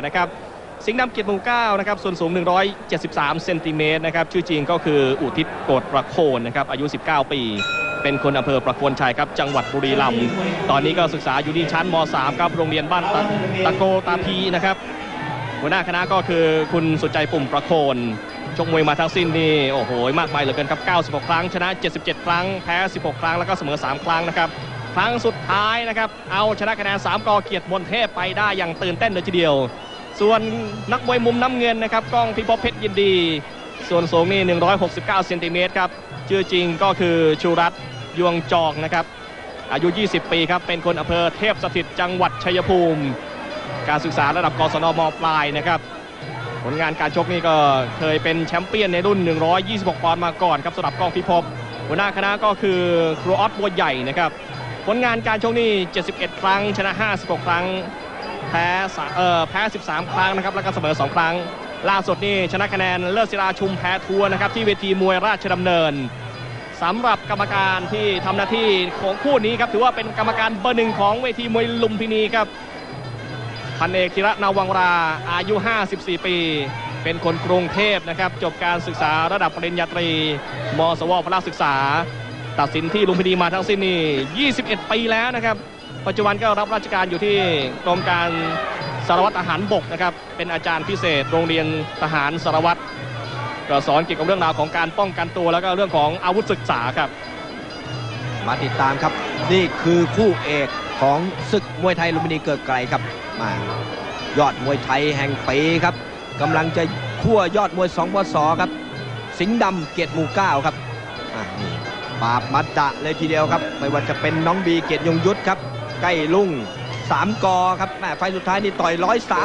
นะครับสิงห์ดำเกียรติหมู่9นะครับส่วนสูง173เซนติเมตรนะครับชื่อจริงก็คืออุทิศโกฏประโคนนะครับอายุ19ปีเป็นคนอำเภอประโคนชัยครับจังหวัดบุรีรัมย์ตอนนี้ก็ศึกษาอยู่ที่ชั้นม.3 ครับโรงเรียนบ้านตะโกตาพีนะครับหัวหน้าคณะก็คือคุณสุใจปุ่มประโคนชกมวยมาทั้งสิ้นนี่โอ้โหมากมายเหลือเกินครับ96ครั้งชนะ77ครั้งแพ้16ครั้งแล้วก็เสมอ3ครั้งนะครับครั้งสุดท้ายนะครับเอาชนะคะแนน3 ก.เกียรติมนเทพไปได้อย่างตื่นเต้นเลยทีเดียวส่วนนักมวยมุมน้ำเงินนะครับก้องพิภพเพชรยินดีส่วนสูงนี่169เซนติเมตรครับชื่อจริงก็คือชูรัตน์ยวงจอกนะครับอายุ20ปีครับเป็นคนอำเภอเทพสถิตจังหวัดชัยภูมิการศึกษาระดับกศนม.ปลายนะครับผลงานการชกนี่ก็เคยเป็นแชมป์เปี้ยนในรุ่น126ปอนด์มาก่อนครับสำหรับก้องพิภพหัวหน้าคณะก็คือครูออสบัวใหญ่นะครับผลงานการชกนี่71ครั้งชนะ56ครั้งแพ้13ครั้งนะครับแล้วก็เสมอ2ครั้งล่าสุดนี่ชนะคะแนนเลิศศิลาชุมแพทัวร์นะครับที่เวทีมวยราชดำเนินสำหรับกรรมการที่ทำหน้าที่ของคู่นี้ครับถือว่าเป็นกรรมการเบอร์1ของเวทีมวยลุมพินีครับพันเอกธีระนาวังราอายุ54ปีเป็นคนกรุงเทพนะครับจบการศึกษาระดับปริญญาตรีมสวพละศึกษาตัดสินที่ลุมพินีมาทั้งสิ้นนี่21ปีแล้วนะครับปัจจุบันก็รับราชการอยู่ที่กรมการสารวัตรทหารบกนะครับเป็นอาจารย์พิเศษโรงเรียนทหารสารวัตรก็สอนเกี่ยวกับเรื่องราวของการป้องกันตัวแล้วก็เรื่องของอาวุธศึกษาครับมาติดตามครับนี่คือคู่เอกของศึกมวยไทยลุมพินีเกิดไกลครับมายอดมวยไทยแห่งปีครับกำลังจะคั่วยอดมวย2 ปศครับสิงห์ดำเกียรติหมู่9ครับนี่ปราบมัดดะเลยทีเดียวครับไม่ว่าจะเป็นน้องบีเกียรติยงยุทธครับใกล้ลุ่ง3 กครับแม่ไฟสุดท้ายนี่ต่อย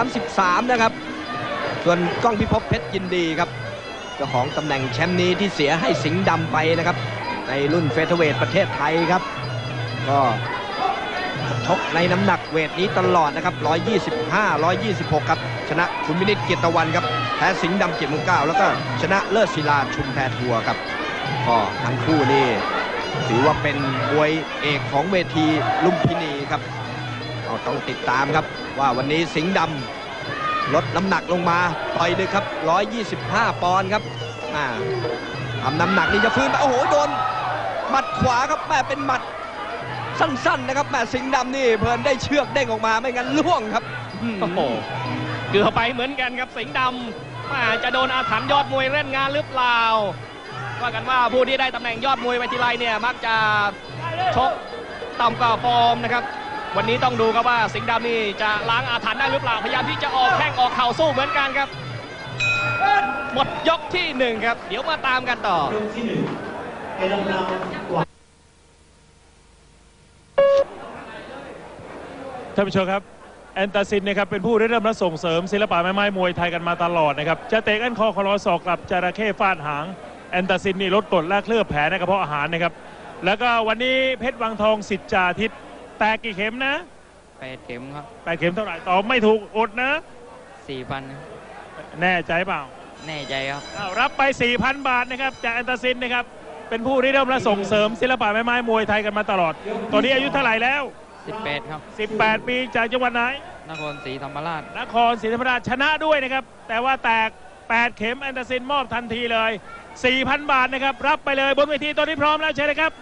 133นะครับส่วนก้องพิภพเพชรยินดีครับเจ้าของตำแหน่งแชมป์นี้ที่เสียให้สิงห์ดำไปนะครับในรุ่นเฟเธอร์เวทประเทศไทยครับก็ชกในน้ำหนักเวทนี้ตลอดนะครับ125 126ครับชนะคุณวินิตเกียรติตะวันครับแพ้สิงห์ดำเกียรติหมู่9แล้วก็ชนะเลิศศิลาชุมแพทัวร์ครับก็ทั้งคู่นี่ถือว่าเป็นมวยเอกของเวทีลุมพินีครับเราต้องติดตามครับว่าวันนี้สิงห์ดำลดน้ำหนักลงมาต่อยดึกครับ125 ปอนด์ครับทำน้ำหนักนี่จะฟื้นไปโอ้โหโดนหมัดขวาครับแม่เป็นหมัดสั้นๆนะครับแม่สิงห์ดำนี่เพลินได้เชือกเด้งออกมาไม่งั้นล่วงครับโอ้โหเกือบไปเหมือนกันครับสิงห์ดำจะโดนอาถรรพ์ยอดมวยเล่นงานหรือเปล่าว่ากันว่าผู้ที่ได้ตำแหน่งยอดมวยไปทีไรเนี่ยมักจะชกต่ำกว่าฟอร์มนะครับวันนี้ต้องดูครับว่าสิงห์ดำนี่จะล้างอาถรรพ์ได้หรือเปล่าพยายามที่จะออกแข้งออกเข่าสู้เหมือนกันครับหมดยกที่1ครับเดี๋ยวมาตามกันต่อท่านผู้ชมครับแอนตาซินนะครับเป็นผู้เริ่มและส่งเสริมศิลปะแม่ไม้มวยไทยกันมาตลอดนะครับจะเตะก้านคอคลอศอกกลับจระเข้ฟาดหางแอนตาซินนี่ลดกรดและเคลือบแผลในกระเพาะอาหารนะครับแล้วก็วันนี้เพชรวังทองสิทธิ์จ่าทิศแตกกี่เข็มนะ 8 เข็มครับ 8 เข็มเท่าไหร่ตอบไม่ถูกอดนะ 4,000 แน่ใจเปล่าแน่ใจครับรับไป 4,000 บาทนะครับจากแอนตาซินนะครับเป็นผู้เริ่มและส่งเสริมศิลปะแม่ไม้มวยไทยกันมาตลอดตอนนี้อายุเท่าไหร่แล้ว 18ครับ 18 ปีจากจังหวัดไหนนครศรีธรรมราชชนะด้วยนะครับแต่ว่าแตก8 เข็มแอนตาซินมอบทันทีเลย 4,000 บาทนะครับรับไปเลยบนเวทีตอนนี้พร้อมแล้วเชิญเลยครับ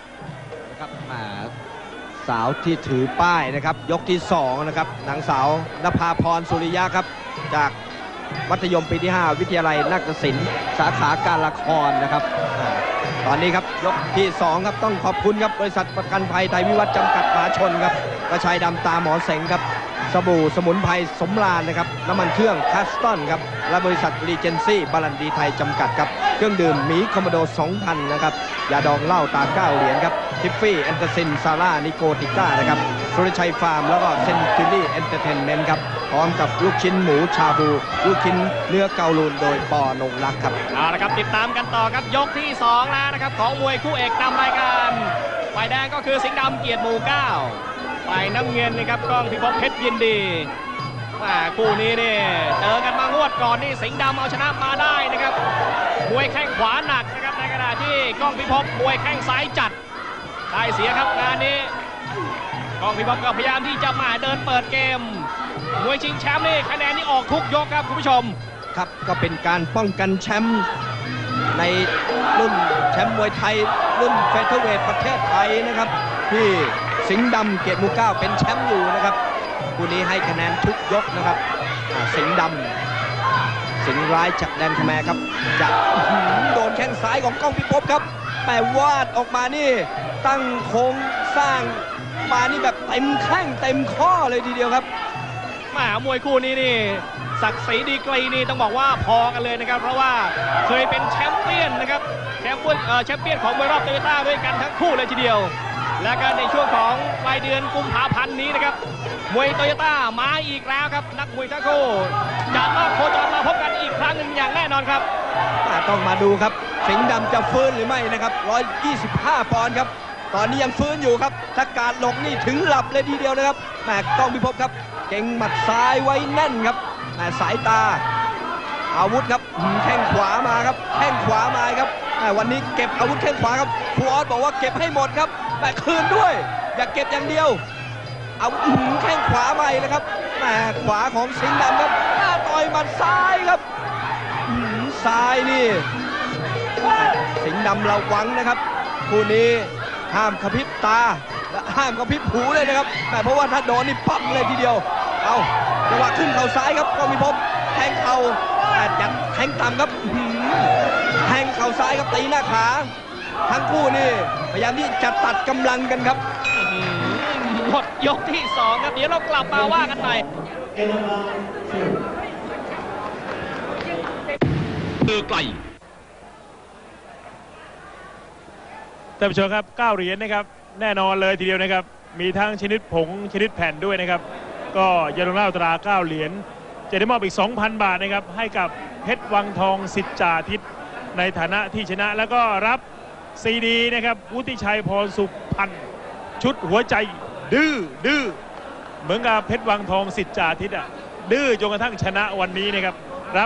สาวที่ถือป้ายนะครับยกที่2นะครับนางสาวนภาพรสุริยะครับจากมัธยมปีที่5วิทยาลัยนาฏศิลป์สาขาการละครนะครับตอนนี้ครับยกที่2ครับต้องขอบคุณครับบริษัทประกันภัยไทยวิวัฒน์จำกัดมหาชนครับกระชายดำตาหมอเสงครับสบู่สมุนไพรสมราญนะครับน้ำมันเครื่องคัสตันครับและบริษัทรีเจนซี่บาลันดีไทยจำกัดครับเครื่องดื่มหมีคอมโมโด 2,000 นะครับยาดองเหล้าตา9 เหรียญครับทิฟฟี่แอนเตอร์ซินซาร่านิโกติก้านะครับสุรชัยฟาร์มแล้วก็เซนตูรี่เอนเตอร์เทนเมนต์ครับพร้อมกับลูกชิ้นหมูชาบูลูกชิ้นเนื้อเกาลูนโดยปอนงรักครับเอาละครับติดตามกันต่อครับยกที่2แล้วนะครับของมวยคู่เอกนำรายการฝ่ายแดงก็คือสิงห์ดำเกียรติหมู่9ฝ่ายน้ำเงินนะครับก้องพิภพเพชรยินดีคู่นี้นี่เจอกันมางวดก่อนนี่สิงห์ดำเอาชนะมาได้นะครับมวยแข้งขวาหนักนะครับในขณะที่ก้องพิภพมวยแข้งซ้ายจัดได้เสียครับงานนี้ก้องพิภพก็พยายามที่จะมาเดินเปิดเกมมวยชิงแชมป์นี่คะแนนนี่ออกทุกยกครับคุณผู้ชมครับก็เป็นการป้องกันแชมป์ในรุ่นแชมป์มวยไทยรุ่นเฟเธอร์เวทประเทศไทยนะครับที่สิงห์ดำเกียรติหมู่ 9เป็นแชมป์อยู่นะครับคู่นี้ให้คะแนนทุกยกนะครับสิงห์ดำสิงห์ร้ายจากแดนขแมรครับจะโดนแข้งซ้ายของก้องพิภพครับแต่วาดออกมานี่ตั้งโครงสร้างมานี่แบบเต็มแข้งเต็มข้อเลยทีเดียวครับมวยคู่นี้นี่ศักดิ์ศรีดีกรีนี่ต้องบอกว่าพอกันเลยนะครับเพราะว่าเคยเป็นแชมเปี้ยนนะครับแชมเปี้ยนของมวยรอบโตโยต้าด้วยกันทั้งคู่เลยทีเดียวและก็ในช่วงของปลายเดือนกุมภาพันธ์นี้นะครับมวยโตโยต้ามาอีกแล้วครับนักมวยทั้งคู่จะมาโคจรมาพบกันอีกครั้งหนึ่งอย่างแน่นอนครับต้องมาดูครับสิงห์ดำจะฟื้นหรือไม่นะครับ125 ปอนด์ครับตอนนี้ยังฟื้นอยู่ครับถ้าการหลงนี่ถึงหลับเลยทีเดียวนะครับก้องพิภพครับเก่งหมัดซ้ายไว้แน่นครับสายตาอาวุธครับแข้งขวามาครับแข้งขวามาครับวันนี้เก็บอาวุธแข้งขวาครับครูออสบอกว่าเก็บให้หมดครับแต่คืนด้วยอย่าเก็บอย่างเดียวเอาแข้งขวาใหม่เลยครับขวาของสิงห์ดำครับต่อยหมัดซ้ายครับซ้ายนี่สิงห์ดำระวังนะครับคู่นี้ห้ามกระพริบตาและห้ามกระพริบหูเลยนะครับเพราะว่าถ้าโดนนี่ปั๊มเลยทีเดียวเอาจังหวะขึ้นเข่าซ้ายครับก้องพิภพแทงเข่ายัดแทงต่ำครับแทงเข่าซ้ายครับตีหน้าขาทั้งคู่นี่พยายามที่จะตัดกำลังกันครับหมดยกที่2ครับเดี๋ยวเรากลับมาว่ากันใหม่ไกลท่านผู้ชมครับ9 เหรียญนะครับแน่นอนเลยทีเดียวนะครับมีทั้งชนิดผงชนิดแผ่นด้วยนะครับก็ยาลงเหล้าตรา9 เหรียญจะได้มอบอีก 2,000 บาทนะครับให้กับเพชรวังทองสิทธิ์จ่าทิศในฐานะที่ชนะแล้วก็รับซีดีนะครับวุฒิชัยพรสุพันธ์ชุดหัวใจดื้อเหมือนกับเพชรวังทองสิทธิ์จ่าทิศดื้อจนกระทั่งชนะวันนี้นะครับรับ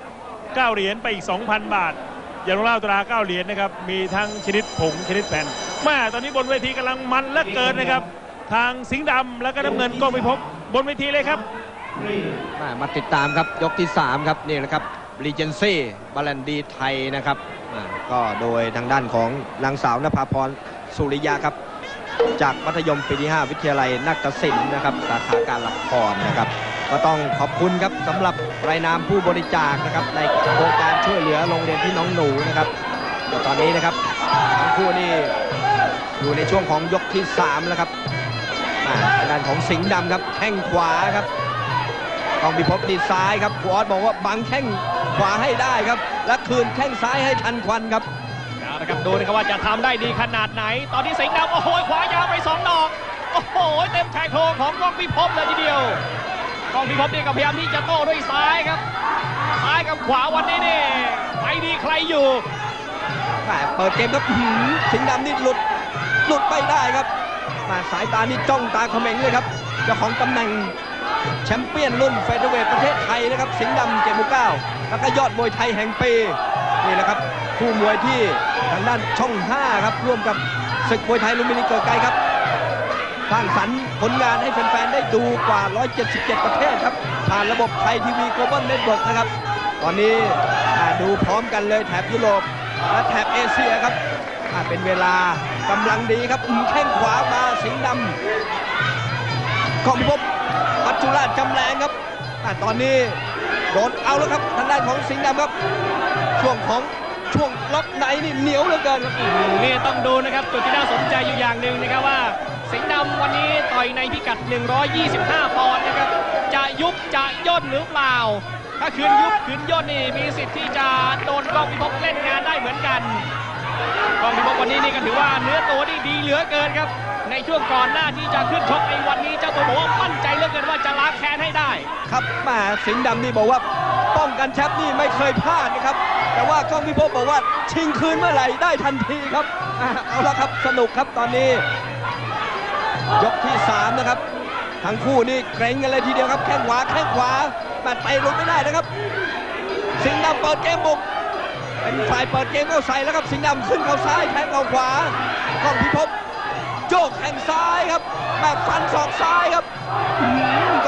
9 เหรียญไปอีก 2,000 บาทยาลงเหล้าตรา9 เหรียญนะครับมีทั้งชนิดผงชนิดแผ่นตอนนี้บนเวทีกำลังมันเหลือเกินนะครับทางสิงห์ดำและก็น้ำเงินก้องพิภพบนเวทีเลยครับมาติดตามครับยกที่3ครับนี่แหละครับรีเจนซี่บาลันดีไทยนะครับก็โดยทางด้านของนางสาวนภาพรสุริยะครับจากมัธยมปีที่5วิทยาลัยนาฏศิลป์นะครับสาขาการละครนะครับก็ต้องขอบคุณครับสำหรับรายนามผู้บริจาคนะครับในโครงการช่วยเหลือโรงเรียนพี่น้องหนูนะครับตอนนี้นะครับทั้งคู่นี่อยู่ในช่วงของยกที่3แล้วครับทางด้านของสิงห์ดำครับแข้งขวาครับก้องพิภพดีซ้ายครับครูออสบอกว่าบังแข้งขวาให้ได้ครับและคืนแข้งซ้ายให้ทันควันครับนะครับดูนะครับว่าจะทำได้ดีขนาดไหนตอนนี้สิงห์ดำโอ้โหขวายาวไป2 ดอกโอ้โหเต็มชายโครงของก้องพิภพเลยทีเดียวก้องพิภพนี่ก็พยายามที่จะโต้ด้วยซ้ายครับซ้ายกับขวาวันนี้นี่ใครดีใครอยู่เปิดเกมครับสิงห์ดำนี่หลุดไปได้ครับสายตานี่จ้องตาเขม็งเลยครับเจ้าของตำแหน่งแชมเปี้ยนรุ่นเฟเธอร์เวทประเทศไทยนะครับสิงห์ดำเกียรติหมู่ 9แล้วก็ยอดมวยไทยแห่งปีนี่แหละครับคู่มวยที่ทางด้านช่อง5ครับร่วมกับศึกมวยไทยลุมพินีเกิดไกลครับสร้างสรรค์ผลงานให้แฟนๆได้ดูกว่า177 ประเทศครับผ่านระบบไทยทีวีโกลบอลเน็ตเวิร์กนะครับตอนนี้ดูพร้อมกันเลยแถบยุโรปและแถบเอเชียครับเป็นเวลากำลังดีครับแข้งขวามาสิงห์ดำก้องพิภพปัจจุราชจำแรงครับตอนนี้โดนเอาแล้วครับทางด้านของสิงห์ดำครับช่วงล็อกในนี่เหนียวเหลือเกินนี่ต้องดูนะครับจุดที่น่าสนใจอยู่อย่างหนึ่งนะครับว่าสิงห์ดำวันนี้ต่อยในพิกัด125 ปอนด์นะครับจะยุบจะย่นหรือเปล่าถ้าคืนยุบคืนย่นนี่มีสิทธิ์ที่จะโดนก้องพิภพเล่นงานได้เหมือนกันก้องพิภพวันนี้นี่ก็ถือว่าเนื้อตัวนี่ดีเหลือเกินครับในช่วงก่อนหน้าที่จะขึ้นชกในวันนี้เจ้าตัวบอกว่ามั่นใจเหลือเกินว่าจะล้างแค้นให้ได้ครับสิงห์ดำนี่บอกว่าป้องกันแชมป์นี่ไม่เคยพลาดนะครับแต่ว่าก้องพิภพบอกว่าชิงคืนเมื่อไหร่ได้ทันทีครับเอาละครับสนุกครับตอนนี้ยกที่3นะครับทั้งคู่นี่เกรงกันเลยทีเดียวครับแข้งขวาไปลงไม่ได้นะครับสิงห์ดำเปิดเกมบุกเป็นฝ่ายเปิดเกมเข้าใส่แล้วครับสิงห์ดำขึ้นเข้าซ้ายแทงเข้าขวาก้องพิภพโจกแข้งซ้ายครับฟันศอกซ้ายครับก้อง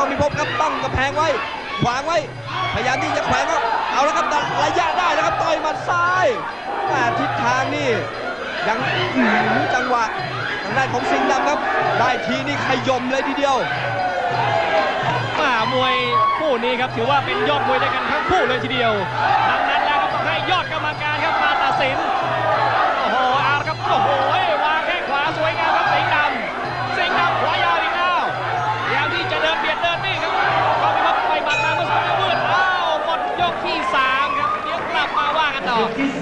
องพิภพครับตั้งกำแพงไว้ขวางไว้พยายามที่จะแขวงครับเอาแล้วครับระยะได้แล้วครับต่อยหมัดซ้ายทิศทางนี่ยังจังหวะทางด้านของสิงห์ดำครับได้ทีนี่ขย่มเลยทีเดียวมวยคู่นี้ครับถือว่าเป็นยอดมวยด้วยกันทั้งคู่เลยทีเดียวดังนั้นแล้วก็ต้องให้ยอดกรรมการครับมาตัดสินโอ้โหเอาละครับโอ้โหวางแข้งขวาสวยงามครับสิงห์ดำขวายาวอีกแล้วพยายามที่จะเดินเบียดเดินนี่ครับก็มีไปหมัดมาเมื่อสักครู่มืดอ้าวหมดยกที่3ครับเดี๋ยวกลับมาว่ากันต่อ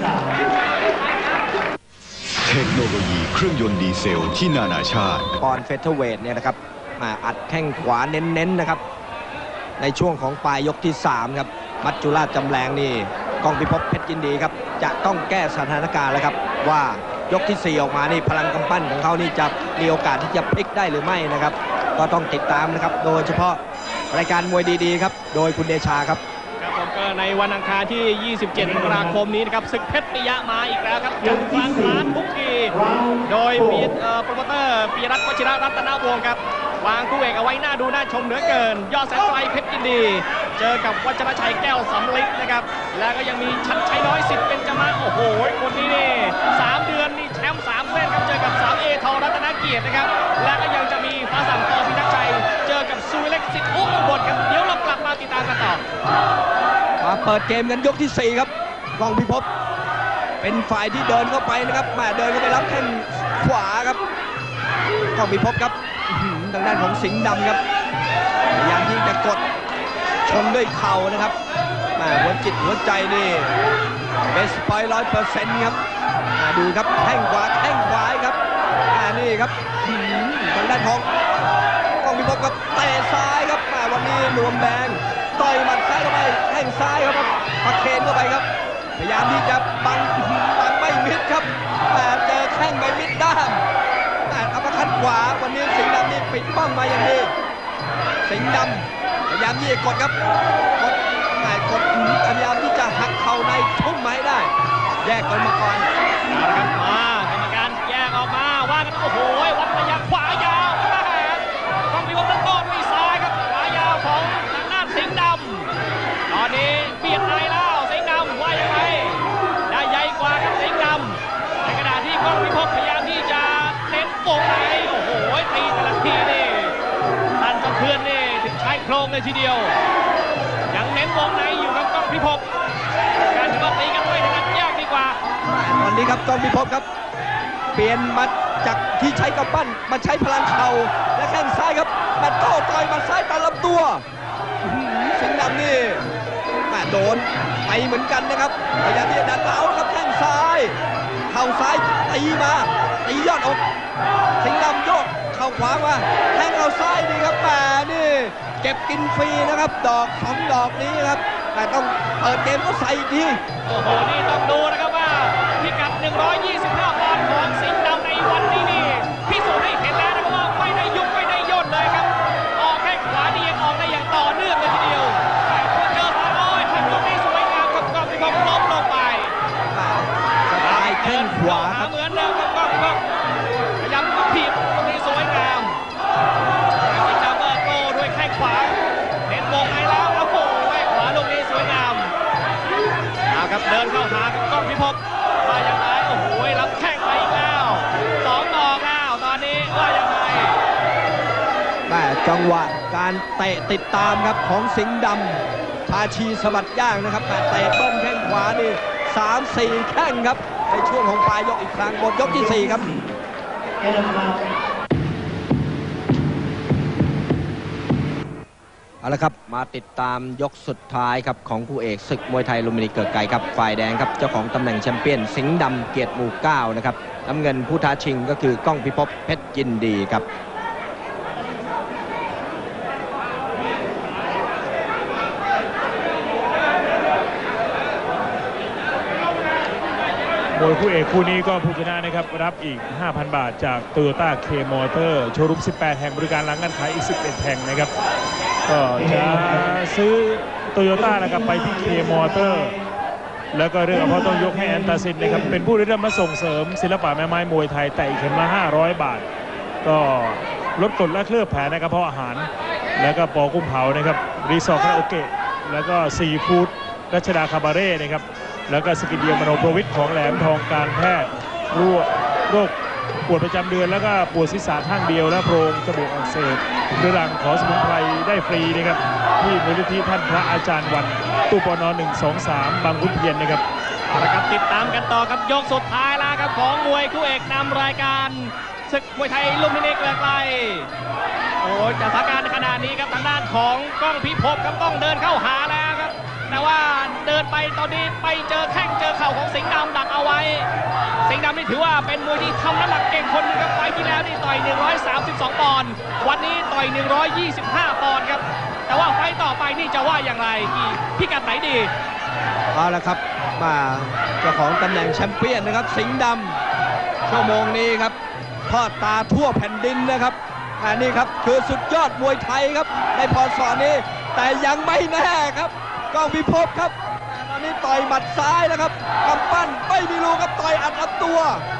เทคโนโลยีเครื่องยนต์ดีเซลที่นานาชาติปอนเฟเธอร์เวทเนี่ยนะครับอัดแข้งขวาเน้นๆนะครับในช่วงของปลายยกที่3ครับมัจจุราชจำแรงนี่กองพิภพเพชรยินดีครับจะต้องแก้สถานการณ์แล้วครับว่ายกที่4ออกมานี่พลังกำปั้นของเขานี่จะมีโอกาสที่จะพลิกได้หรือไม่นะครับก็ต้องติดตามนะครับโดยเฉพาะรายการมวยดีๆครับโดยคุณเดชาครับผมก็ในวันอังคารที่ 27 มกราคมนี้นะครับศึกเพชรปิยะมาอีกแล้วครับจัดกลางร้านทุกทีโดยมีโปรโมเตอร์ปิยรัตน์วชิระรัตนวงศ์ครับวางคู่เอกเอาไว้หน้าดูน่าชมเหลือเกินยอดแสนไกลเพชรยินดีเจอกับวัชรชัยแก้วสำลิดนะครับแล้วก็ยังมีชัดชัยน้อยสิทธิ์เป็นจมาโอ้โหคนนี้นี่3 เดือนนี่แชมป์3 เส้นครับเจอกับ3 เอทองรัตนเกียรตินะครับแล้วก็ยังจะมีฟ้าสั่งต่อพิทักษ์ชัยเจอกับซูเล็กสิทธิ์อุบลครับเดี๋ยวเรากลับมาติดตามกันต่อมาเปิดเกมกันยกที่4ครับกองพิภพเป็นฝ่ายที่เดินเข้าไปนะครับเดินเข้าไปรับแข้งขวาครับกองพิภพครับทางด้านของสิงห์ดำครับพยายามที่จะกดชนด้วยเข่านะครับหัวจิตหัวใจนี่เบสปอย100%ครับดูครับแข้งขวาครับนี่ครับทางด้านของกองพิภพครับเตะซ้ายครับวันนี้รวมแดงต่อยหมัดซ้ายเข้าไปแข้งซ้ายครับปักเคนเข้าไปครับพยายามที่จะบังไม่มิดครับเจอแข้งไม่มิดด้ามอัปเปอร์คัตขวาวันนี้สิงห์ดำนี่ปิดป้อมมาอย่างดีสิงห์ดำพยายามที่จะกดครับกดพยายามที่จะหักเข่าในทุ่มไม้ได้แยกกันมาก่อนนะครับกรรมการแยกออกมาว่ากันโอ้โหวัดระยะขวายาวต้องมีวันต้นด้วยซ้ายครับขวายาวของทางด้านสิงห์ดำตอนนี้เบียดในแล้วสิงห์ดำว่ายังไงได้ใหญ่กว่าครับสิงห์ดำในขณะที่กองพิภพพยายามที่จะเน้นวงในโอ้โหตีแต่ละทีนี่ตันสะเทือนนี่ถึงชายโครงเลยทีเดียวยังเน้นวงในอยู่ครับกองพิภพการที่ว่าตีกันด้วยกันยากดีกว่าตอนนี้ครับกองพิภพครับเปลี่ยนมาจากที่ใช้กำปั้นมาใช้พลังเข่าและแข้งซ้ายครับมาโต้ต่อยมาซ้ายตัดลำตัวสิงห์ดำนี่โดนไปเหมือนกันนะครับพยายามที่จะดันเอาครับแข้งซ้ายเข่าซ้ายตีมาตียอดอกสิงห์ดำโยกเข่าขวามาแทงเข่าซ้ายนี่ครับนี่เก็บกินฟรีนะครับ2 ดอกนี้ครับแต่ต้องเปิดเกมก็ใส่อีกทีโอ้โหนี่ต้องดูนะครับว่าพิกัด125 ปอนด์ของสิงห์ดำในวันนี้นี่พิสูจน์ให้เห็นแล้วนะครับว่าไม่ได้ยุบไม่ได้ย่นเลยครับออกแข้งขวานี่ยังออกได้อย่างต่อเนื่องเลยทีเดียวแต่พอเจอมาทำลูกนี้สวยงามครับกองพิภพล้มลงไปแข้งขวาเหมือนเดิมครับกองพิภพพยายามถีบลูกนี้สวยงามสิงห์ดำโต้ด้วยแข้งขวาเห็นวงในแล้วโอ้โหแข้งขวาลูกนี้สวยงามครับเดินเข้าหากับกองพิภพมาอย่างไรโอ้โหรับแข้งไปอีกแล้ว2 ดอกแล้วตอนนี้ว่ายังไงแต่จังหวะการเตะติดตามครับของสิงห์ดำชาชีสะบัดย่างนะครับแต่เตะเบิ้ลแข้งขวานี่3-4 แข้งครับในช่วงของปลายยกอีกครั้งหมดยกที่4ครับเอาละครับมาติดตามยกสุดท้ายครับของคู่เอกศึกมวยไทยลุมพินีเกิดไกรครับฝ่ายแดงครับเจ้าของตำแหน่งแชมเปี้ยนสิงห์ดำเกียรติหมู่9นะครับน้ำเงินผู้ท้าชิงก็คือกล้องพิภพเพชรยินดีครับมวยคู่เอกคู่นี้ก็ผู้ชนะนะครับรับอีก 5,000 บาทจาก Toyota K Motor โชว์รูม18 แห่งบริการหลังการขายอีก11 แห่งนะครับก็จะซื้อ Toyota นะครับไปที่ K Motor แล้วก็เรื่องเพราะต้องยกให้แอนตาซินนะครับเป็นผู้ที่เริ่มมาส่งเสริมศิลปะแม่ไม้มวยไทยแต่เข็มละ500 บาทก็ลดกรดและเคลือบแผลในกระเพาะอาหารแล้วก็ปอกุ้งเผานะครับรีสอร์ทคาราโอเกะแล้วก็ซีฟู้ดรัชดาคาบาเร่นะครับแล้วก็สกินเดียมโนโปรวิทของแหลมทองการแพทย์โรคปวดประจำเดือนแล้วก็ปวดศีรษะข้างเดียวและโพรงจมูกอักเสบเรื้อรังขอสมุนไพรได้ฟรีนะครับที่มูลนิธิท่านพระอาจารย์วันตู้ปน123บางขุนเทียนนะครับนะครับติดตามกันต่อครับยกสุดท้ายแล้วครับของมวยคู่เอกนำรายการศึกมวยไทยลุมพินีเกลือไกลโอ้จากสถานการณ์ขนาดนี้ครับทางด้านของก้องพิภพครับต้องเดินเข้าหาแล้วครับแต่ว่าเดินไปตอนนี้ไปเจอแข้งเจอเข่าของสิงห์ดำดักเอาไว้สิงห์ดำนี่ถือว่าเป็นมวยที่ทำน้ำหนักเก่งคนนึงครับไฟที่แล้วนี่ต่อย132ปอนด์วันนี้ต่อย125ปอนด์ครับแต่ว่าไฟต่อไปนี่จะว่าอย่างไรพี่กัดไหนดีเอาละครับมาเจ้าของตำแหน่งแชมเปี้ยนนะครับสิงห์ดำชั่วโมงนี้ครับทอดตาทั่วแผ่นดินนะครับอันนี้ครับคือสุดยอดมวยไทยครับในพศนี้แต่ยังไม่แน่ครับก้องพิภพครับตอนนี้ต่อยหมัดซ้ายนะครับกำปั้นไม่มีรูครับต่อยอัดอับตัว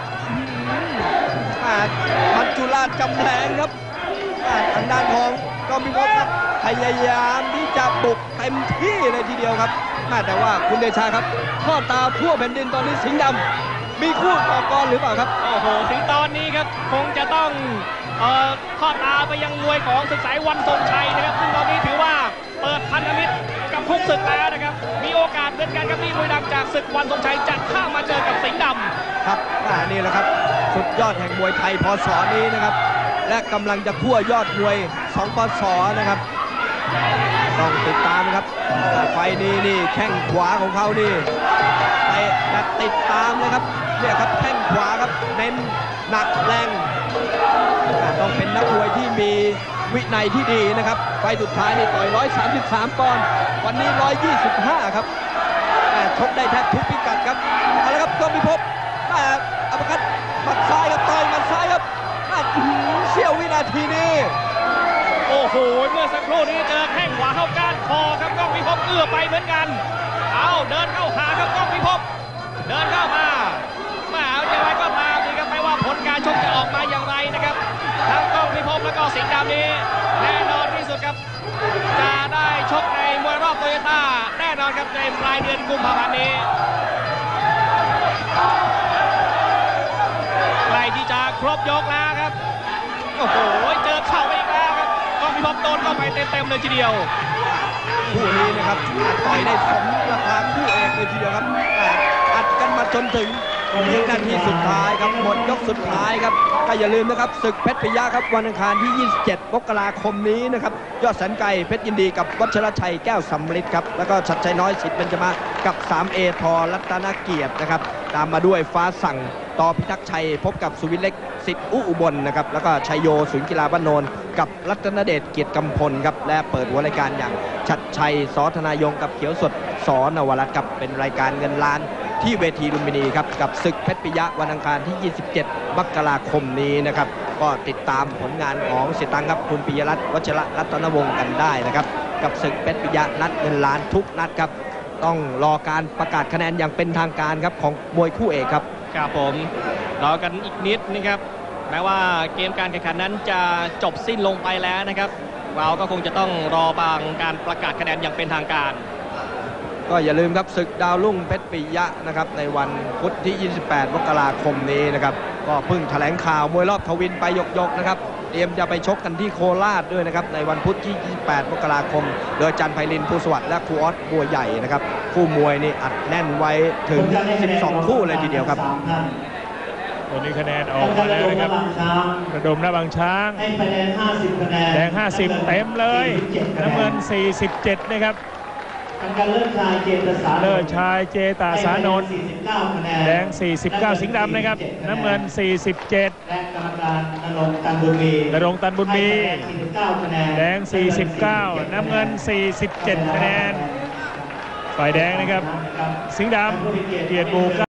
มัจจุราชจำแรงครับทางด้านของก้องพิภพครับพยายามที่จะบุกเต็มที่เลยทีเดียวครับแต่ว่าคุณเดชาครับทอดตาทั่วแผ่นดินตอนนี้สิงห์ดำมีคู่ต่อกรหรือเปล่าครับโอ้โหถึงตอนนี้ครับคงจะต้องทอดตาไปยังมวยของศึกสายวันทรงชัยนะครับซึ่งตอนนี้ถือว่าเปิดพันธมิตรกับทุกศึกแล้วนะครับมีโอกาสเหมือนกันครับที่มวยดังจากศึกวันทรงชัยจะเข้ามาเจอกับสิงห์ดำครับนี่แหละครับสุดยอดแห่งมวยไทยพศนี้นะครับและกำลังจะคั่วยอดมวย2 พศนะครับต้องติดตามครับไฟนี้นี่แข้งขวาของเขานี่ไปติดตามเลยครับเนี่ยครับแข้งขวาครับเน้นหนักแรงต้องเป็นนักมวยที่มีวินัยที่ดีนะครับไฟสุดท้ายนี่ต่อย133ปอนด์วันนี้125ครับชกได้แทบทุกพิกัดครับเอาละครับก้องพิภพอัปคัตหมัดซ้ายครับต่อยหมัดซ้ายครับเสี้ยววินาทีนี้โอ้โหเมื่อสักครู่นี้เจอแข้งขวาเข้าก้านคอครับก้องพิภพเอื้อไปเหมือนกันเอาเดินเข้าหาครับก้องพิภพเดินเข้ามาอย่างไรก็ตามนี่ครับไม่ว่าผลการชกจะออกมาอย่างไรนะครับทั้งก้องพิภพและก็สิงห์ดำนี้แน่นอนที่สุดครับจะได้ชกในมวยรอบโตโยต้าแน่นอนครับในปลายเดือนกุมภาพันธ์นี้ใกล้ที่จะครบยกแล้วครับโอ้โหเจอเข่าไปอีกแล้วครับก้องพิภพโดนเข้าไปเต็มๆเลยทีเดียวคู่นี้นะครับต่อยได้สมราคาคู่เอกเลยทีเดียวครับอัดกันมาจนถึงนาทีสุดท้ายครับหมดยกสุดท้ายครับก็อย่าลืมนะครับศึกเพชรปิยะครับวันอังคารที่27 มกราคมนี้นะครับยอดแสนไกลเพชรยินดีกับวัชรชัยแก้วสำริดครับแล้วก็ชัดชัยน้อยสิทธิ์เบญจมากับ 3A ทอรัตนเกียรตินะครับตามมาด้วยฟ้าสั่งต่อพิทักษ์ชัยพบกับสุวิทย์เล็กสิทธิ์อุบลนะครับแล้วก็ชัยโยศูนย์กีฬาบ้านโนนกับรัตนเดชเกียรติกำพลครับและเปิดหัวรายการอย่างชัดชัยสธนายงกับเขียวสดสนวรัตน์ครับเป็นรายการเงินล้านที่เวทีลุมพินีครับกับศึกเพชรปิยะวันอังคารที่27 มกราคมนี้นะครับก็ติดตามผลงานของเสียตังครับคุณปิยรัตน์วชรรัตนวงศ์กันได้นะครับกับศึกเพชรปิยะนัดเงินล้านทุกนัดครับต้องรอการประกาศคะแนนอย่างเป็นทางการครับของมวยคู่เอกครับครับผมรอกันอีกนิดนะครับแม้ว่าเกมการแข่งขันนั้นจะจบสิ้นลงไปแล้วนะครับเราก็คงจะต้องรอบางการประกาศคะแนนอย่างเป็นทางการก็อย่าลืมครับศึกดาวรุ่งเพชรปิยะนะครับในวันพุธที่28 มกราคมนี้นะครับก็เพิ่งแถลงข่าวมวยรอบทวินไปยกๆนะครับเตรียมจะไปชกกันที่โคราชด้วยนะครับในวันพุธที่28 มกราคมโดยจันไพลินภูสวัสดิ์และครูออสบัวใหญ่นะครับคู่มวยนี่อัดแน่นไว้ถึง12 คู่เลยทีเดียวครับตอนนี้คะแนนออกมาแล้วนะครับระดมหน้าบางช้างให้คะแนน50 คะแนนแดง50เต็มเลยน้ำเงิน47นะครับเลิศชายเจตสานนท์แดง49สิงห์ดำนะครับน้ำเงิน47 และกรรมการณรงค์ตันบุญมีแดง49น้ำเงิน47คะแนนฝ่ายแดงนะครับสิงห์ดำเกียรติบู